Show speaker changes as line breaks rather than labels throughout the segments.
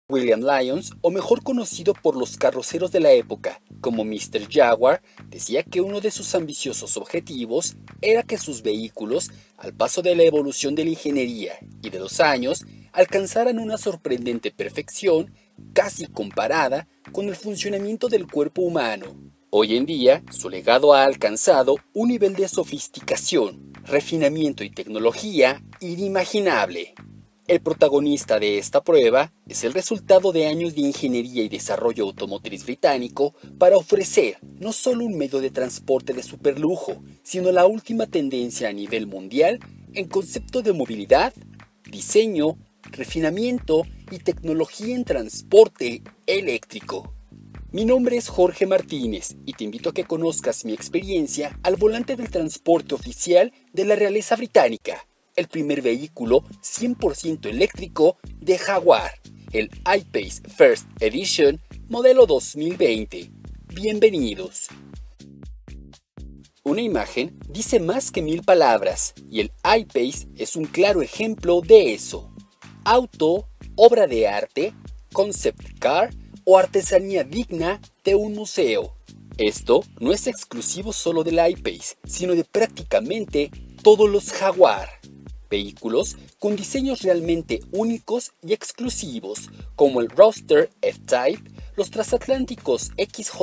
William Lyons, o mejor conocido por los carroceros de la época como Mr. Jaguar, decía que uno de sus ambiciosos objetivos era que sus vehículos, al paso de la evolución de la ingeniería y de los años, alcanzaran una sorprendente perfección casi comparada con el funcionamiento del cuerpo humano. Hoy en día, su legado ha alcanzado un nivel de sofisticación, refinamiento y tecnología inimaginable. El protagonista de esta prueba es el resultado de años de ingeniería y desarrollo automotriz británico para ofrecer no solo un medio de transporte de superlujo, sino la última tendencia a nivel mundial en concepto de movilidad, diseño, refinamiento y tecnología en transporte eléctrico. Mi nombre es Jorge Martínez y te invito a que conozcas mi experiencia al volante del transporte oficial de la realeza británica, el primer vehículo 100% eléctrico de Jaguar, el I-Pace First Edition modelo 2020. Bienvenidos. Una imagen dice más que 1000 palabras y el I-Pace es un claro ejemplo de eso. Auto, obra de arte, concept car o artesanía digna de un museo. Esto no es exclusivo solo del I-Pace, sino de prácticamente todos los Jaguar. Vehículos con diseños realmente únicos y exclusivos, como el Roadster F-Type, los transatlánticos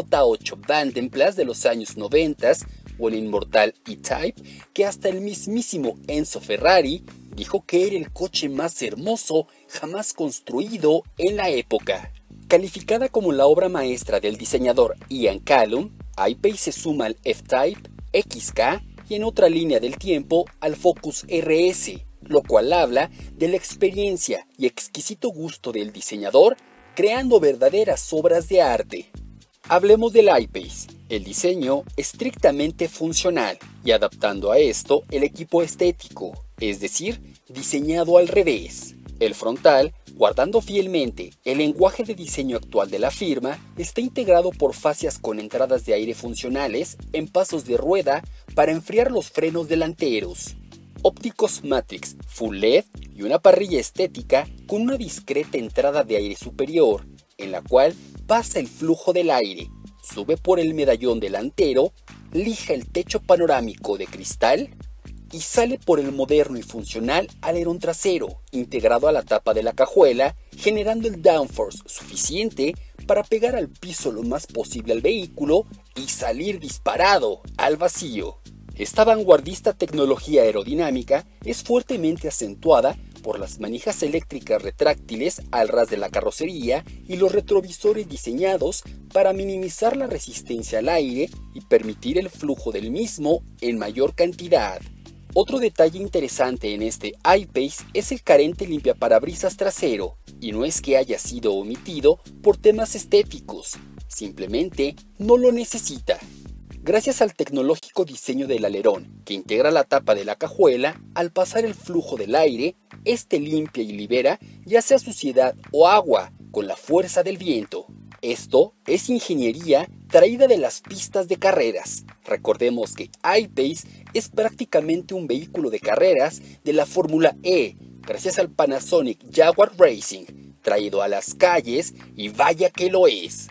XJ8 Vandenplas de los años 90 o el inmortal E-Type, que hasta el mismísimo Enzo Ferrari dijo que era el coche más hermoso jamás construido en la época. Calificada como la obra maestra del diseñador Ian Callum, I-Pace se suma al F-Type, XK y en otra línea del tiempo al Focus RS, lo cual habla de la experiencia y exquisito gusto del diseñador creando verdaderas obras de arte. Hablemos del I-Pace, el diseño estrictamente funcional y adaptando a esto el equipo estético, es decir, diseñado al revés. El frontal, guardando fielmente el lenguaje de diseño actual de la firma, está integrado por fascias con entradas de aire funcionales en pasos de rueda para enfriar los frenos delanteros, ópticos Matrix Full LED y una parrilla estética con una discreta entrada de aire superior, en la cual pasa el flujo del aire, sube por el medallón delantero, lija el techo panorámico de cristal y sale por el moderno y funcional alerón trasero, integrado a la tapa de la cajuela, generando el downforce suficiente para pegar al piso lo más posible al vehículo y salir disparado al vacío. Esta vanguardista tecnología aerodinámica es fuertemente acentuada por las manijas eléctricas retráctiles al ras de la carrocería y los retrovisores diseñados para minimizar la resistencia al aire y permitir el flujo del mismo en mayor cantidad. Otro detalle interesante en este I-Pace es el carente limpiaparabrisas trasero, y no es que haya sido omitido por temas estéticos, simplemente no lo necesita. Gracias al tecnológico diseño del alerón, que integra la tapa de la cajuela, al pasar el flujo del aire, este limpia y libera ya sea suciedad o agua con la fuerza del viento. Esto es ingeniería traída de las pistas de carreras. Recordemos que I-Pace es prácticamente un vehículo de carreras de la Fórmula E, gracias al Panasonic Jaguar Racing, traído a las calles y vaya que lo es.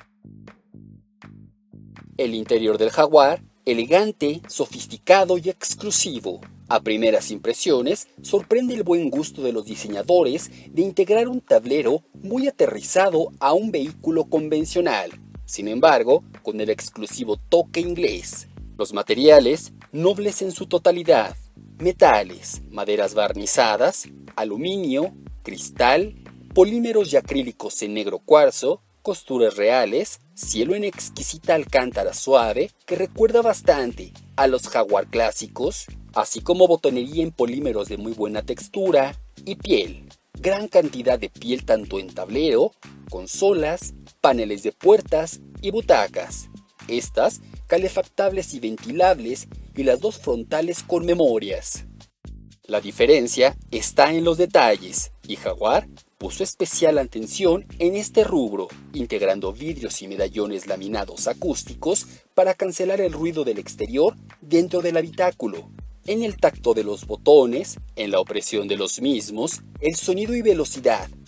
El interior del Jaguar, elegante, sofisticado y exclusivo. A primeras impresiones, sorprende el buen gusto de los diseñadores de integrar un tablero muy aterrizado a un vehículo convencional, sin embargo, con el exclusivo toque inglés. Los materiales, nobles en su totalidad, metales, maderas barnizadas, aluminio, cristal, polímeros y acrílicos en negro cuarzo, costuras reales, cielo en exquisita alcántara suave que recuerda bastante a los Jaguar clásicos, así como botonería en polímeros de muy buena textura y piel. Gran cantidad de piel tanto en tablero, consolas, paneles de puertas y butacas. Estas calefactables y ventilables y las dos frontales con memorias. La diferencia está en los detalles y Jaguar puso especial atención en este rubro, integrando vidrios y medallones laminados acústicos para cancelar el ruido del exterior dentro del habitáculo. En el tacto de los botones, en la opresión de los mismos, el sonido y velocidad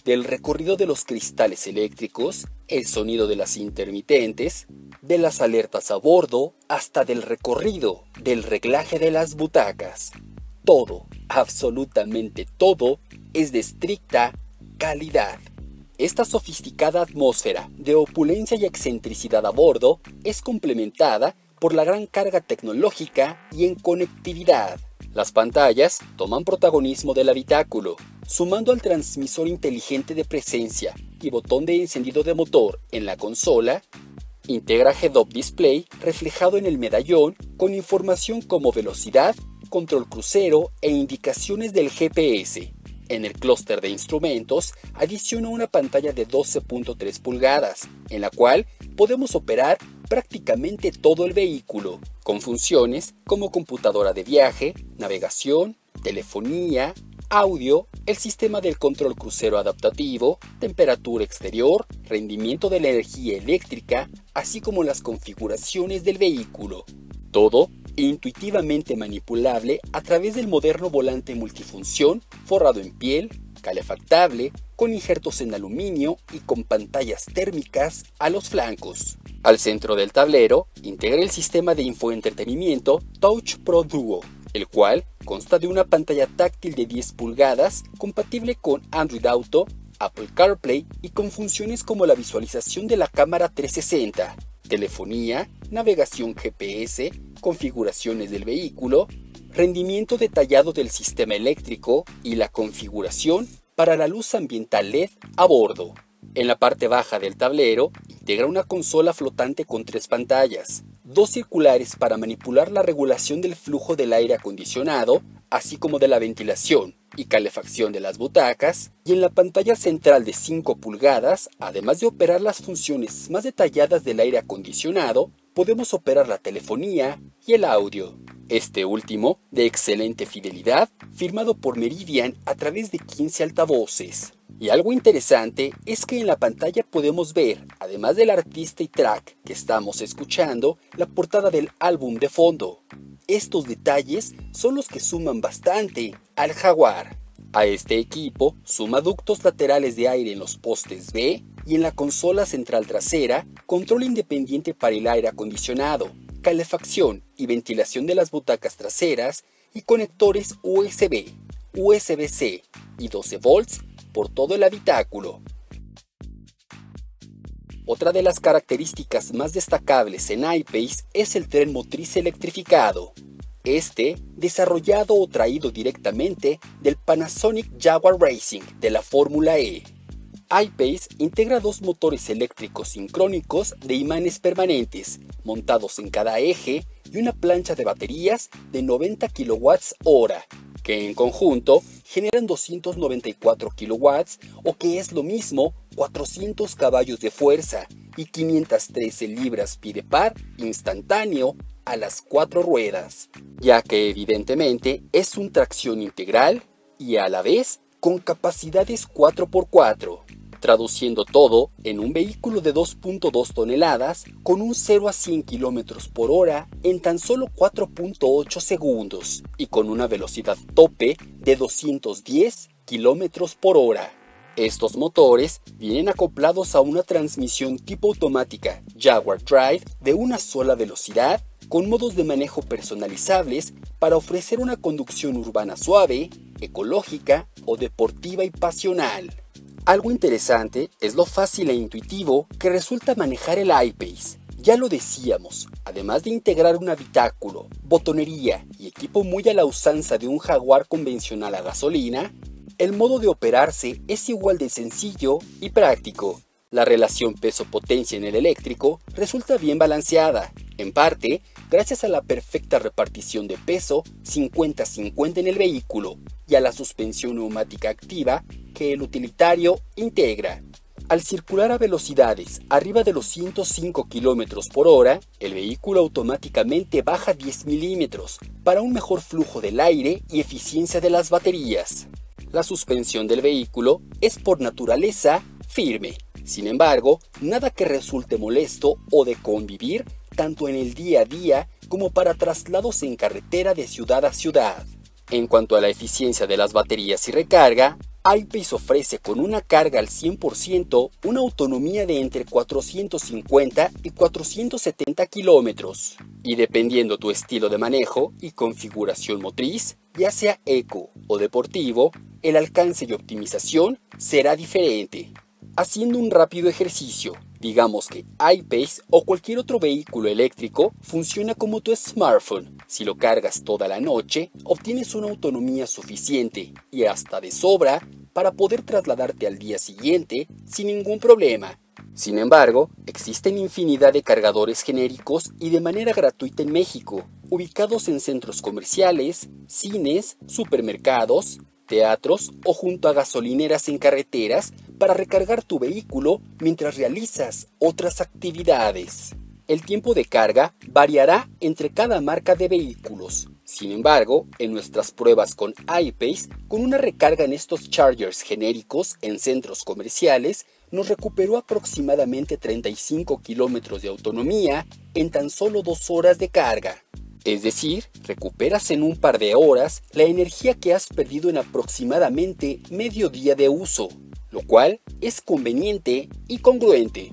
del recorrido de los cristales eléctricos, el sonido de las intermitentes, de las alertas a bordo, hasta del recorrido, del reglaje de las butacas. Todo, absolutamente todo, es de estricta calidad. Esta sofisticada atmósfera de opulencia y excentricidad a bordo es complementada por la gran carga tecnológica y en conectividad. Las pantallas toman protagonismo del habitáculo, sumando al transmisor inteligente de presencia y botón de encendido de motor en la consola. Integra Head-Up Display reflejado en el medallón con información como velocidad, control crucero e indicaciones del GPS. En el clúster de instrumentos adiciona una pantalla de 12.3 pulgadas, en la cual podemos operar prácticamente todo el vehículo, con funciones como computadora de viaje, navegación, telefonía, audio, el sistema del control crucero adaptativo, temperatura exterior, rendimiento de la energía eléctrica, así como las configuraciones del vehículo. Todo intuitivamente manipulable a través del moderno volante multifunción forrado en piel, calefactable, con injertos en aluminio y con pantallas térmicas a los flancos. Al centro del tablero integra el sistema de infoentretenimiento Touch Pro Duo, el cual consta de una pantalla táctil de 10 pulgadas compatible con Android Auto, Apple CarPlay y con funciones como la visualización de la cámara 360, telefonía, navegación GPS, configuraciones del vehículo, rendimiento detallado del sistema eléctrico y la configuración para la luz ambiental LED a bordo. En la parte baja del tablero integra una consola flotante con 3 pantallas, 2 circulares para manipular la regulación del flujo del aire acondicionado, así como de la ventilación y calefacción de las butacas, y en la pantalla central de 5 pulgadas, además de operar las funciones más detalladas del aire acondicionado, podemos operar la telefonía y el audio. Este último, de excelente fidelidad, firmado por Meridian a través de 15 altavoces. Y algo interesante es que en la pantalla podemos ver, además del artista y track que estamos escuchando, la portada del álbum de fondo. Estos detalles son los que suman bastante al Jaguar. A este equipo suma ductos laterales de aire en los postes B y en la consola central trasera, control independiente para el aire acondicionado, calefacción y ventilación de las butacas traseras y conectores USB, USB-C y 12 volts por todo el habitáculo. Otra de las características más destacables en I-Pace es el tren motriz electrificado. Este, desarrollado o traído directamente del Panasonic Jaguar Racing de la Fórmula E. I-Pace integra 2 motores eléctricos sincrónicos de imanes permanentes, montados en cada eje, y una plancha de baterías de 90 kWh, que en conjunto generan 294 kW, o que es lo mismo, 400 caballos de fuerza y 513 libras-pie de par instantáneo a las 4 ruedas, ya que evidentemente es un tracción integral y a la vez con capacidades 4x4, traduciendo todo en un vehículo de 2.2 toneladas con un 0 a 100 km por hora en tan solo 4.8 segundos y con una velocidad tope de 210 km por hora. Estos motores vienen acoplados a una transmisión tipo automática Jaguar Drive de una sola velocidad, con modos de manejo personalizables para ofrecer una conducción urbana suave, ecológica o deportiva y pasional. Algo interesante es lo fácil e intuitivo que resulta manejar el I-Pace. Ya lo decíamos, además de integrar un habitáculo, botonería y equipo muy a la usanza de un Jaguar convencional a gasolina, el modo de operarse es igual de sencillo y práctico. La relación peso-potencia en el eléctrico resulta bien balanceada, en parte gracias a la perfecta repartición de peso 50-50 en el vehículo y a la suspensión neumática activa que el utilitario integra. Al circular a velocidades arriba de los 105 km por hora, el vehículo automáticamente baja 10 milímetros para un mejor flujo del aire y eficiencia de las baterías. La suspensión del vehículo es por naturaleza firme. Sin embargo, nada que resulte molesto o de convivir tanto en el día a día como para traslados en carretera de ciudad a ciudad. En cuanto a la eficiencia de las baterías y recarga, I-Pace ofrece con una carga al 100% una autonomía de entre 450 y 470 kilómetros. Y dependiendo tu estilo de manejo y configuración motriz, ya sea eco o deportivo, el alcance y optimización será diferente. Haciendo un rápido ejercicio, digamos que I-Pace o cualquier otro vehículo eléctrico funciona como tu smartphone. Si lo cargas toda la noche, obtienes una autonomía suficiente y hasta de sobra para poder trasladarte al día siguiente sin ningún problema. Sin embargo, existen infinidad de cargadores genéricos y de manera gratuita en México, ubicados en centros comerciales, cines, supermercados, teatros o junto a gasolineras en carreteras para recargar tu vehículo mientras realizas otras actividades. El tiempo de carga variará entre cada marca de vehículos. Sin embargo, en nuestras pruebas con I-Pace, con una recarga en estos chargers genéricos en centros comerciales, nos recuperó aproximadamente 35 kilómetros de autonomía en tan solo 2 horas de carga. Es decir, recuperas en un par de horas la energía que has perdido en aproximadamente medio día de uso, lo cual es conveniente y congruente.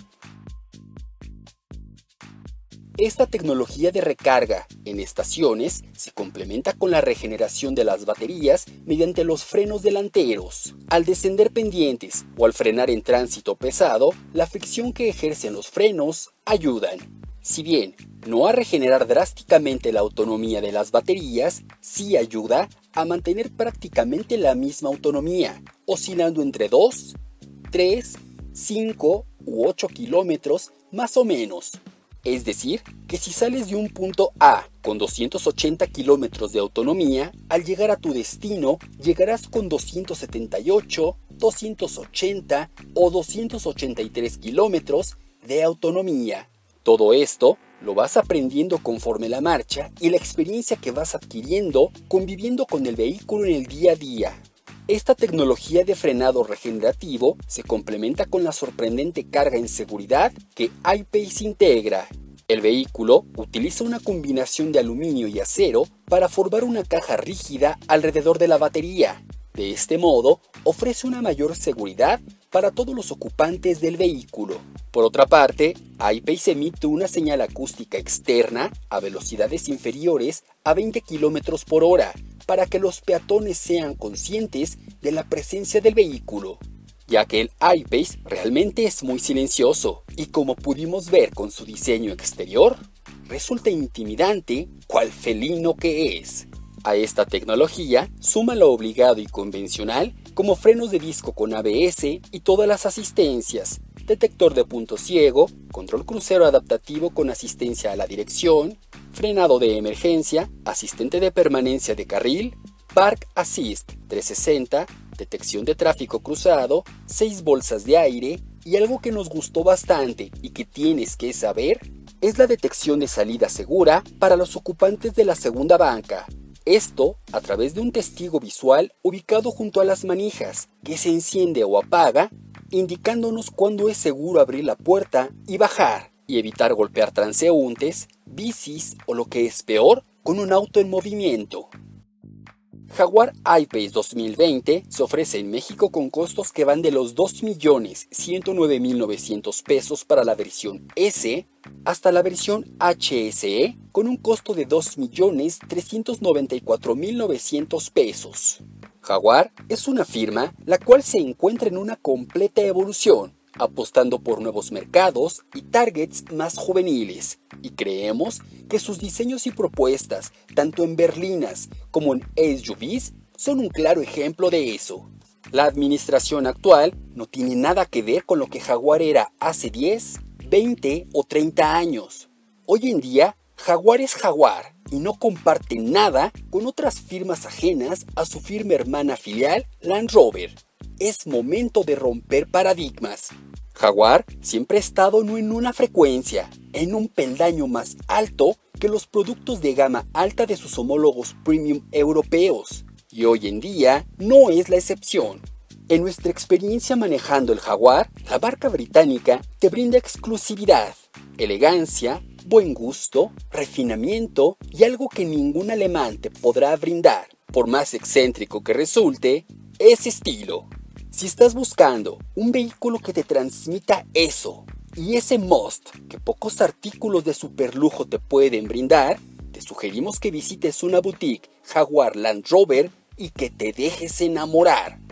Esta tecnología de recarga en estaciones se complementa con la regeneración de las baterías mediante los frenos delanteros. Al descender pendientes o al frenar en tránsito pesado, la fricción que ejercen los frenos ayudan. Si bien no a regenerar drásticamente la autonomía de las baterías, sí ayuda a mantener prácticamente la misma autonomía, oscilando entre 2, 3, 5 u 8 kilómetros más o menos. Es decir, que si sales de un punto A con 280 kilómetros de autonomía, al llegar a tu destino llegarás con 278, 280 o 283 kilómetros de autonomía. Todo esto lo vas aprendiendo conforme la marcha y la experiencia que vas adquiriendo conviviendo con el vehículo en el día a día. Esta tecnología de frenado regenerativo se complementa con la sorprendente carga en seguridad que I-Pace integra. El vehículo utiliza una combinación de aluminio y acero para formar una caja rígida alrededor de la batería. De este modo, ofrece una mayor seguridad para todos los ocupantes del vehículo. Por otra parte, I-Pace emite una señal acústica externa a velocidades inferiores a 20 km por hora para que los peatones sean conscientes de la presencia del vehículo, ya que el I-Pace realmente es muy silencioso y como pudimos ver con su diseño exterior, resulta intimidante cual felino que es. A esta tecnología suma lo obligado y convencional como frenos de disco con ABS y todas las asistencias, detector de punto ciego, control crucero adaptativo con asistencia a la dirección, frenado de emergencia, asistente de permanencia de carril, Park Assist 360, detección de tráfico cruzado, 6 bolsas de aire y algo que nos gustó bastante y que tienes que saber es la detección de salida segura para los ocupantes de la segunda banca. Esto a través de un testigo visual ubicado junto a las manijas que se enciende o apaga, indicándonos cuándo es seguro abrir la puerta y bajar y evitar golpear transeúntes, bicis o lo que es peor, con un auto en movimiento. Jaguar I-Pace 2020 se ofrece en México con costos que van de los 2.109.900 pesos para la versión S hasta la versión HSE con un costo de 2.394.900 pesos. Jaguar es una firma la cual se encuentra en una completa evolución, apostando por nuevos mercados y targets más juveniles, y creemos que sus diseños y propuestas, tanto en berlinas como en SUVs, son un claro ejemplo de eso. La administración actual no tiene nada que ver con lo que Jaguar era hace 10, 20 o 30 años. Hoy en día, Jaguar es Jaguar y no comparte nada con otras firmas ajenas a su firma hermana filial Land Rover. Es momento de romper paradigmas. Jaguar siempre ha estado no en una frecuencia, en un peldaño más alto que los productos de gama alta de sus homólogos premium europeos, y hoy en día no es la excepción. En nuestra experiencia manejando el Jaguar, la marca británica te brinda exclusividad, elegancia, buen gusto, refinamiento y algo que ningún alemán te podrá brindar. Por más excéntrico que resulte, es estilo. Si estás buscando un vehículo que te transmita eso y ese must que pocos artículos de superlujo te pueden brindar, te sugerimos que visites una boutique Jaguar Land Rover y que te dejes enamorar.